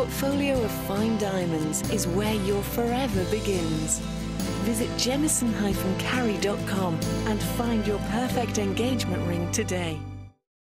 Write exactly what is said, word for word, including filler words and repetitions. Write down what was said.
portfolio of fine diamonds is where your forever begins. Visit jamieson dash carey dot com and find your perfect engagement ring today.